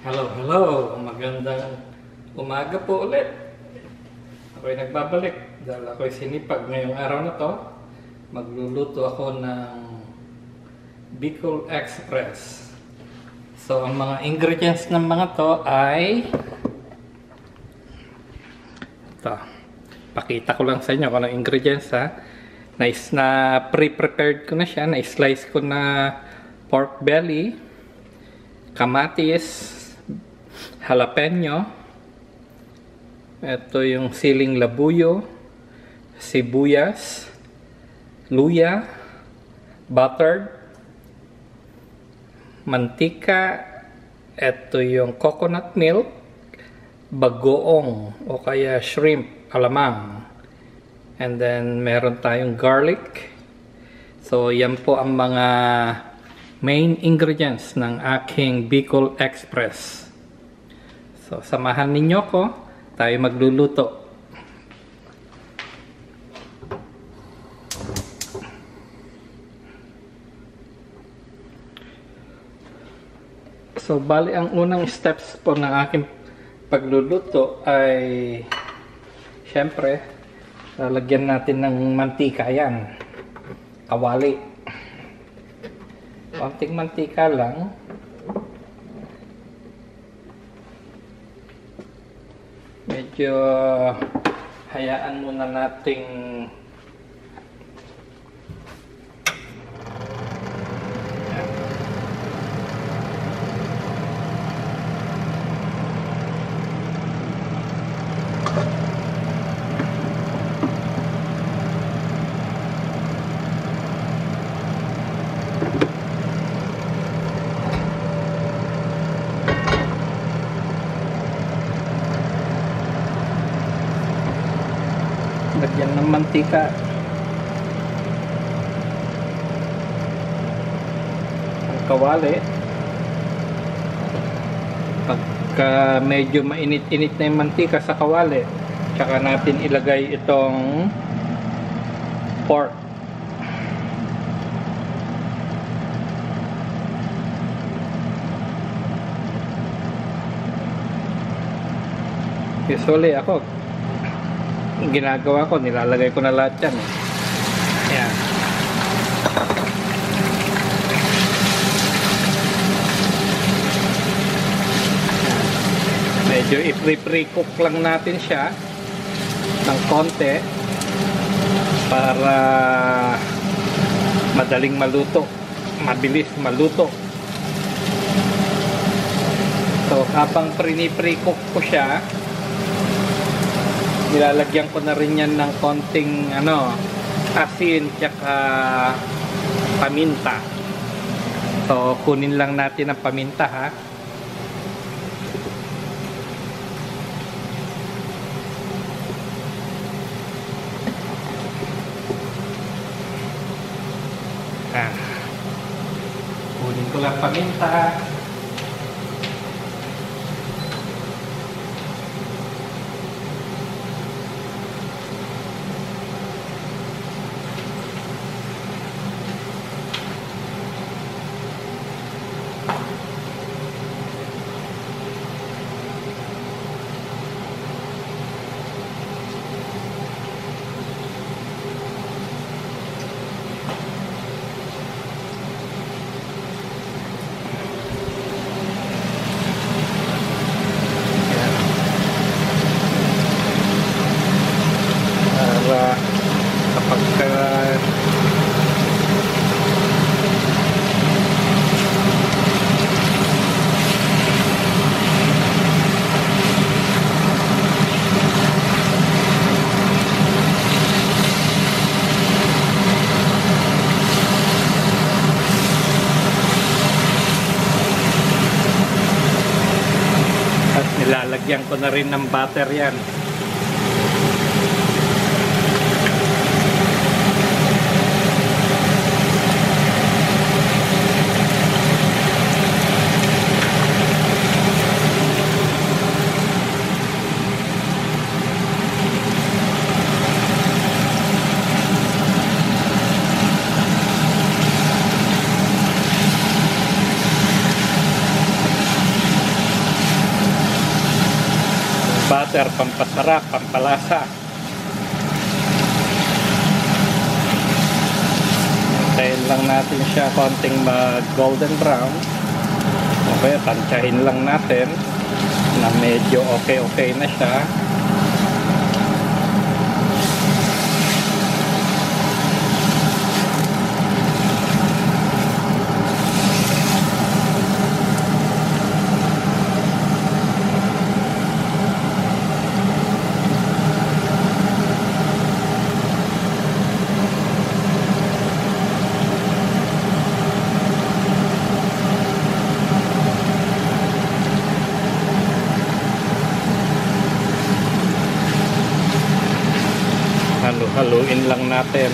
Hello! Magandang umaga po ulit. Ako'y nagbabalik dahil ako'y sinipag ngayong araw na to. Magluluto ako ng Bicol Express. So, ang mga ingredients ng mga to ay ito. Pakita ko lang sa inyo kung anong ingredients ha. Na pre-prepared ko na siya. Na-slice ko na pork belly, kamatis, jalapeno, ito yung siling labuyo, sibuyas, luya, butter, mantika, ito yung coconut milk, bagoong o kaya shrimp, alamang, and then meron tayong garlic. So yan po ang mga main ingredients ng aking Bicol Express. So, samahan ninyo ko, tayo magluluto. So, bali ang unang steps po ng aking pagluluto ay syempre, lalagyan natin ng mantika yan. Kawali. Konting mantika lang. Medyo hayaan muna nating lagyan ng mantika ang kawali. Pagka medyo mainit-init na yung mantika sa kawali, tsaka natin ilagay itong pork. Usually ako ginagawa ko, nilalagay ko na lahat yan. Ayan. Medyo i-pre-cook lang natin siya ng konti para madaling maluto, mabilis maluto. So habang pre-cook ko siya, nilalagyan ko na rin yan ng konting asin tsaka paminta. So kunin lang natin ang paminta ha. Kunin ko lang paminta. Nilalagyan ko na rin ng butter yan. butter, pampasarap, pampalasa. Hintayin lang natin siya konting mag golden brown. Okay, tansyahin lang natin na medyo okay na siya. Haluin lang natin.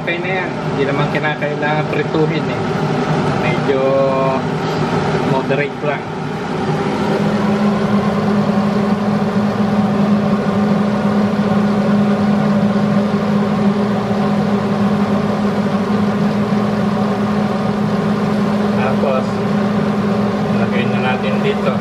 okay na yan. Hindi naman kinakailangan prituhin eh. Medyo moderate lang. Tapos lagay na natin dito.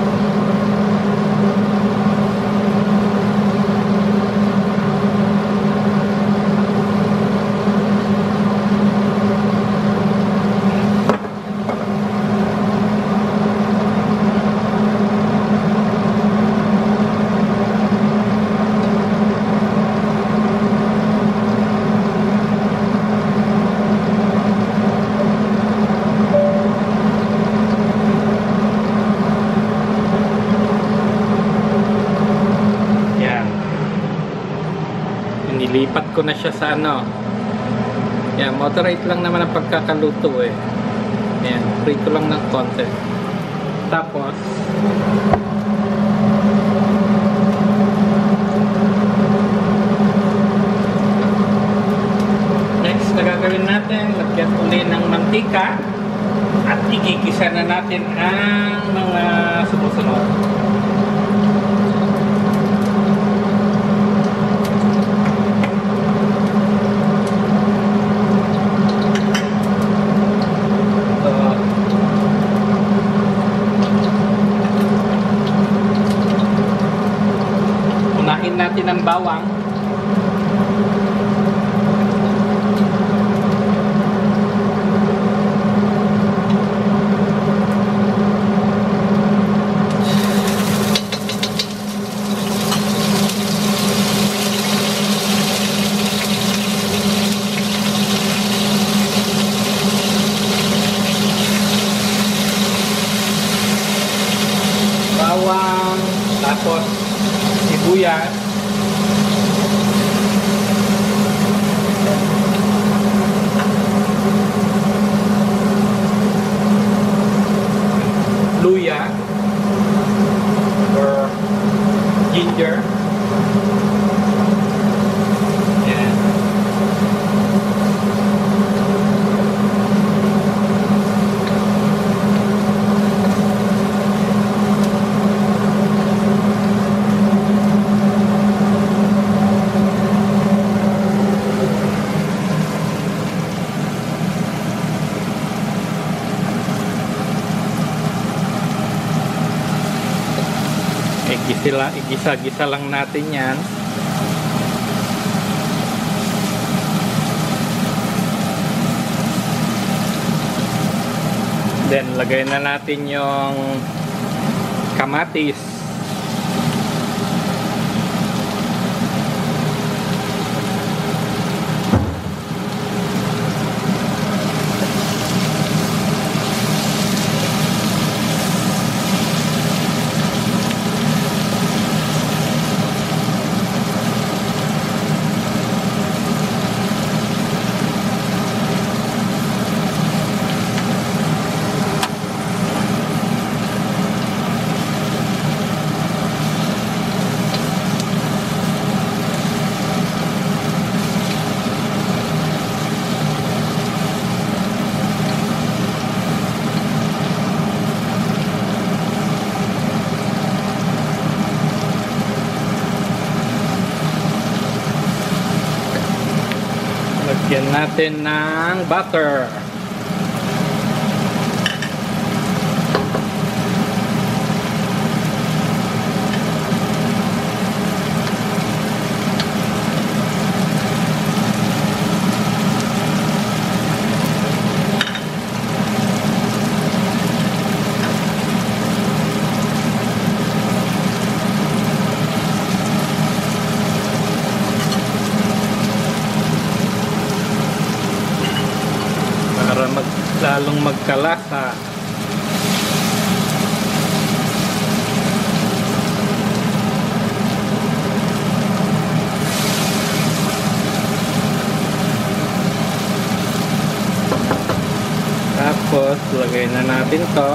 Nilipat ko na siya sa ano. Yan, moderate lang naman ang pagkakaluto eh. Yan, free ko lang ng konti. Tapos next na gagawin natin, lagyan ulit ng mantika at igigisa na natin ang mga sumusunod. Natin ang bawang. Bawang, tapos sibuyas. Luya or ginger. Yan. Igisa-gisa lang natin yan. Then lagay na natin yung kamatis. Lagyan natin ng butter. Lalong magkalasa. Tapos lagay na natin to.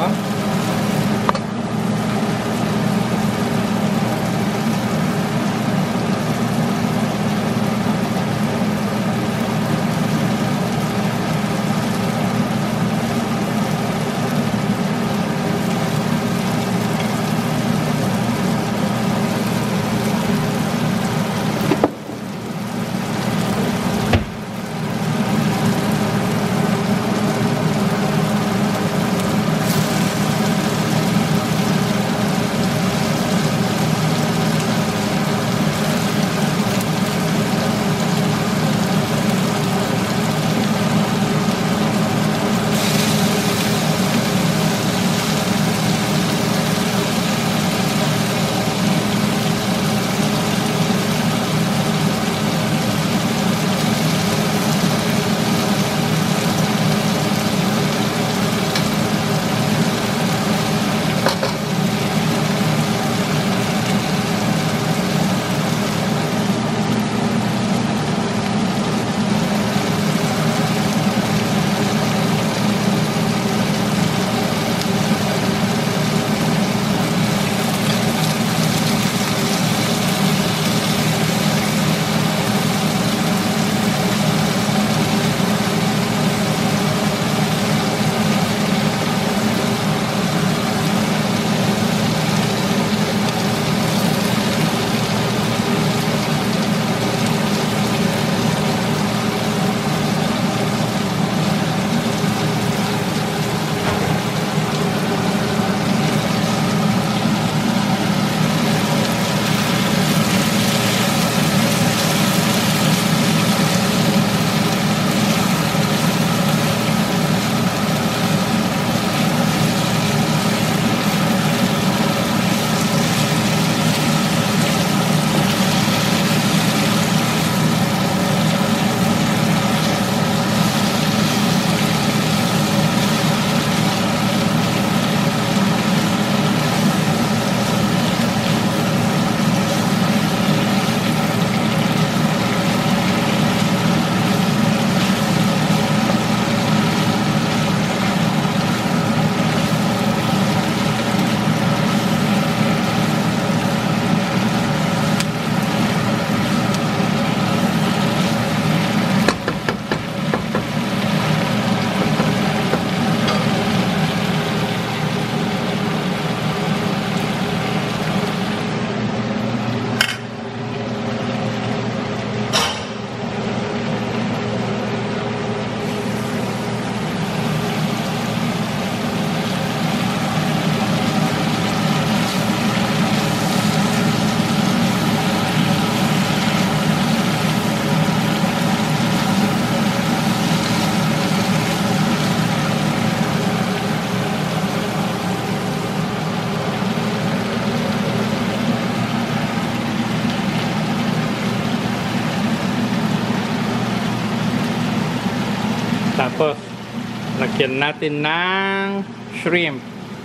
Yan natin ng shrimp.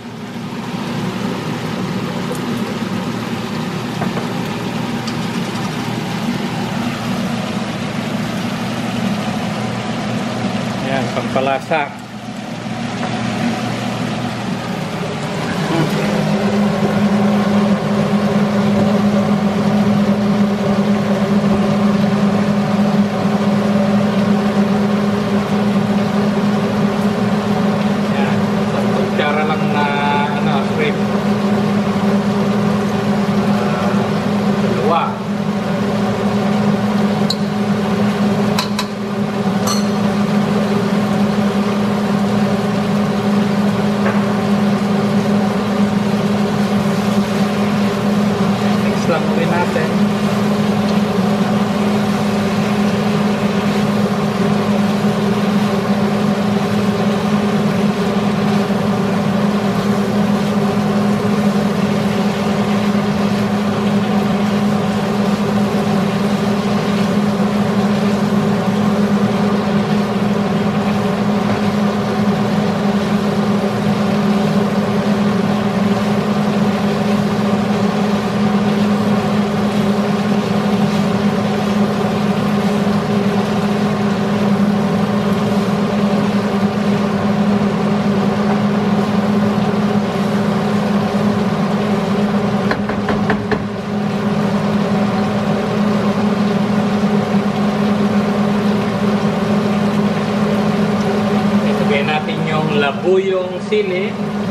Yan, pampalasa. Labuyong sili.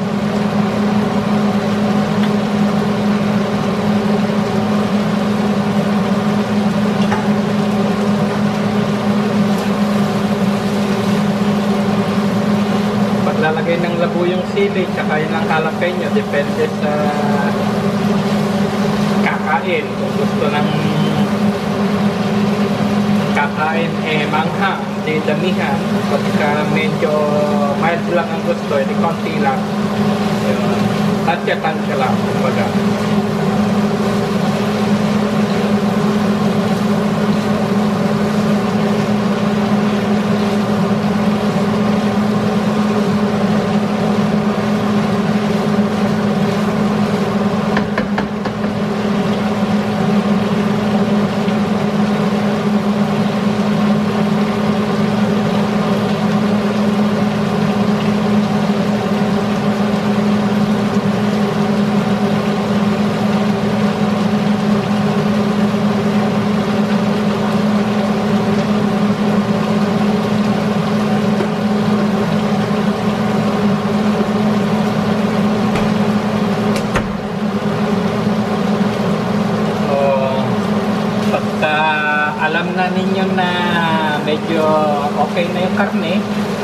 Paglalagay ng labuyong sili tsaka yun ang jalapeno, depende sa kakain. Kung gusto ng kakain manghang, di damihan. Pagka medyo mild lang ang gusto, di konti lang. Tansya-tansya lang, kumbaga. Alam na ninyo na medyo okay na yung karne,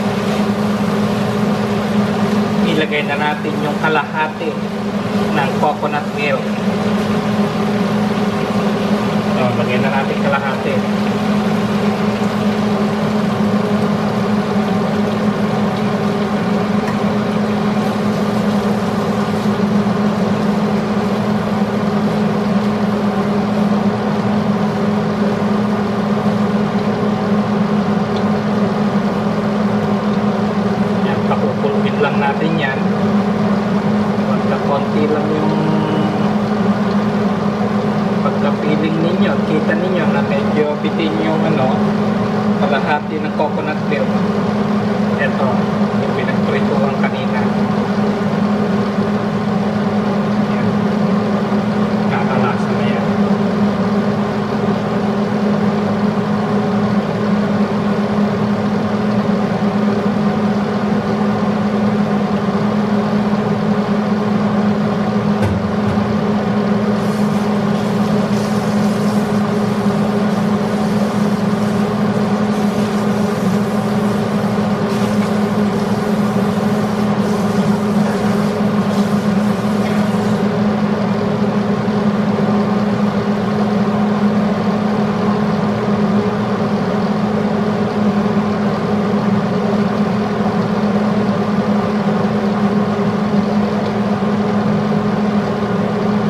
ilagay na natin yung kalahati ng coconut milk. So, lagay na natin kalahati. Natin yan. Konti lang yung pagkapiling ninyo, kita ninyo na medyo bitin yung kalahati ng coconut milk. Ito yung pinagprituhan kanina. Yan. Kakalasa na yan.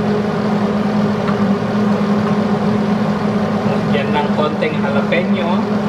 Konting jalapeno.